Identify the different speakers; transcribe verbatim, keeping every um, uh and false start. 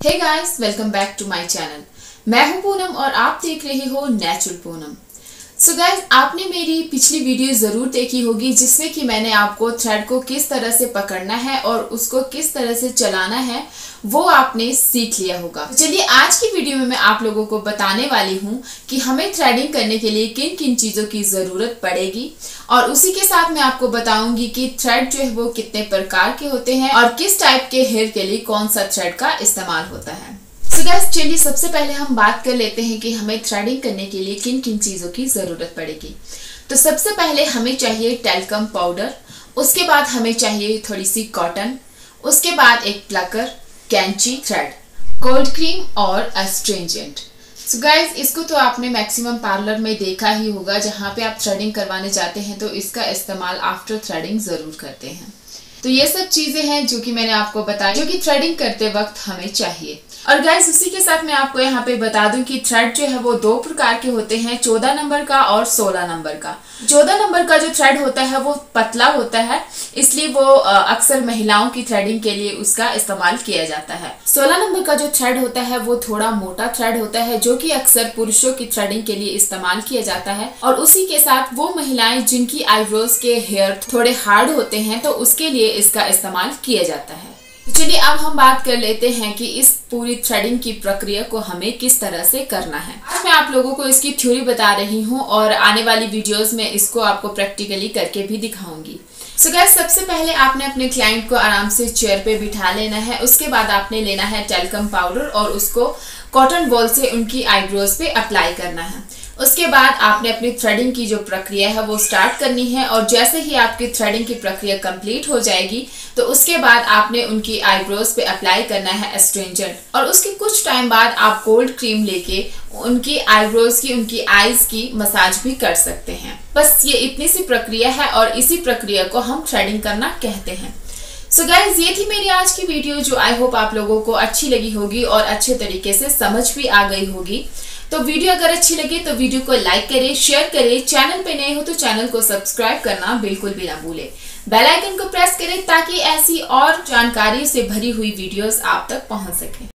Speaker 1: Hey guys, welcome back to my channel. मैं हूं पूनम और आप देख रहे हो नेचुरल पूनम। सो गाइस, आपने मेरी पिछली वीडियो जरूर देखी होगी जिसमें कि मैंने आपको थ्रेड को किस तरह से पकड़ना है और उसको किस तरह से चलाना है वो आपने सीख लिया होगा। तो चलिए आज की वीडियो में मैं आप लोगों को बताने वाली हूँ कि हमें थ्रेडिंग करने के लिए किन किन चीज़ों की ज़रूरत पड़ेगी और उसी के साथ मैं आपको बताऊंगी कि थ्रेड जो है वो कितने प्रकार के होते हैं और किस टाइप के हेयर के लिए कौन सा थ्रेड का इस्तेमाल होता है। सो गाइस, चलिए सबसे पहले हम बात कर लेते हैं कि हमें थ्रेडिंग करने के लिए किन किन चीज़ों की ज़रूरत पड़ेगी। तो सबसे पहले हमें चाहिए टेल्कम पाउडर, उसके बाद हमें चाहिए थोड़ी सी कॉटन, उसके बाद एक प्लकर, कैंची, थ्रेड, कोल्ड क्रीम और एस्ट्रिंजेंट। सो गाइस, इसको तो आपने मैक्सिमम पार्लर में देखा ही होगा, जहाँ पे आप थ्रेडिंग करवाने जाते हैं तो इसका इस्तेमाल आफ्टर थ्रेडिंग ज़रूर करते हैं। तो ये सब चीज़ें हैं जो कि मैंने आपको बताया जो कि थ्रेडिंग करते वक्त हमें चाहिए। और गाइस, उसी के साथ मैं आपको यहाँ पे बता दूं कि थ्रेड जो है वो दो प्रकार के होते हैं, चौदह नंबर का और सोलह नंबर का। चौदह नंबर का जो थ्रेड होता है वो पतला होता है, इसलिए वो अक्सर महिलाओं की थ्रेडिंग के लिए उसका इस्तेमाल किया जाता है। सोलह नंबर का जो थ्रेड होता है वो थोड़ा मोटा थ्रेड होता है जो कि अक्सर पुरुषों की थ्रेडिंग के लिए इस्तेमाल किया जाता है। और उसी के साथ वो महिलाएं जिनकी आईब्रोज के हेयर थोड़े हार्ड होते हैं तो उसके लिए इसका इस्तेमाल किया जाता है। तो चलिए अब हम बात कर लेते हैं कि इस पूरी थ्रेडिंग की प्रक्रिया को हमें किस तरह से करना है। आज मैं आप लोगों को इसकी थ्योरी बता रही हूँ और आने वाली वीडियोस में इसको आपको प्रैक्टिकली करके भी दिखाऊंगी। सो गाइस, सबसे पहले आपने अपने क्लाइंट को आराम से चेयर पे बिठा लेना है। उसके बाद आपने लेना है टेल्कम पाउडर और उसको कॉटन बॉल से उनकी आईब्रोज पे अप्लाई करना है। उसके बाद आपने अपनी थ्रेडिंग की जो प्रक्रिया है वो स्टार्ट करनी है और जैसे ही आपकी थ्रेडिंग की प्रक्रिया कंप्लीट हो जाएगी तो उसके बाद आपने उनकी आईब्रोज पे अप्लाई करना है एस्ट्रिंजेंट और उसके कुछ टाइम बाद आप कोल्ड क्रीम लेके उनकी आईब्रोज की उनकी आईज की मसाज भी कर सकते हैं। बस ये इतनी सी प्रक्रिया है और इसी प्रक्रिया को हम थ्रेडिंग करना कहते हैं। सो so गाइज, ये थी मेरी आज की वीडियो जो आई होप आप लोगों को अच्छी लगी होगी और अच्छे तरीके से समझ भी आ गई होगी। तो वीडियो अगर अच्छी लगे तो वीडियो को लाइक करें, शेयर करें, चैनल पे नए हो तो चैनल को सब्सक्राइब करना बिल्कुल भी ना भूलें। बेल आइकन को प्रेस करें ताकि ऐसी और जानकारी से भरी हुई वीडियोस आप तक पहुंच सके।